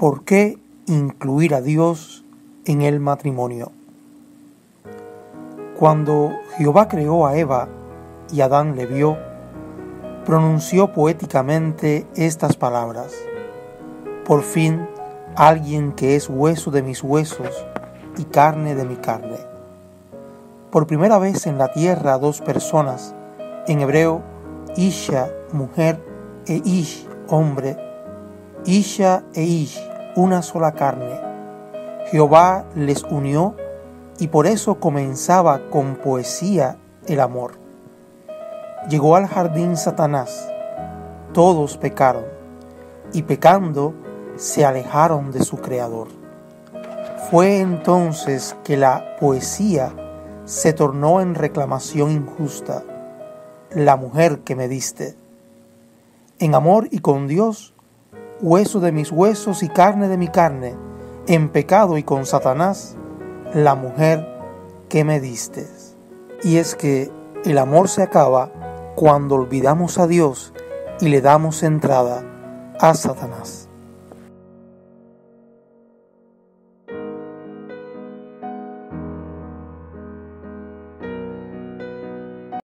¿Por qué incluir a Dios en el matrimonio? Cuando Jehová creó a Eva y Adán le vio, pronunció poéticamente estas palabras: por fin alguien que es hueso de mis huesos y carne de mi carne. Por primera vez en la tierra dos personas, en hebreo Isha, mujer, e Ish, hombre, Isha e Ish, una sola carne. Jehová les unió y por eso comenzaba con poesía el amor. Llegó al jardín Satanás, todos pecaron y pecando se alejaron de su Creador. Fue entonces que la poesía se tornó en reclamación injusta: la mujer que me diste. En amor y con Dios, hueso de mis huesos y carne de mi carne, en pecado y con Satanás, la mujer que me diste. Y es que el amor se acaba cuando olvidamos a Dios y le damos entrada a Satanás.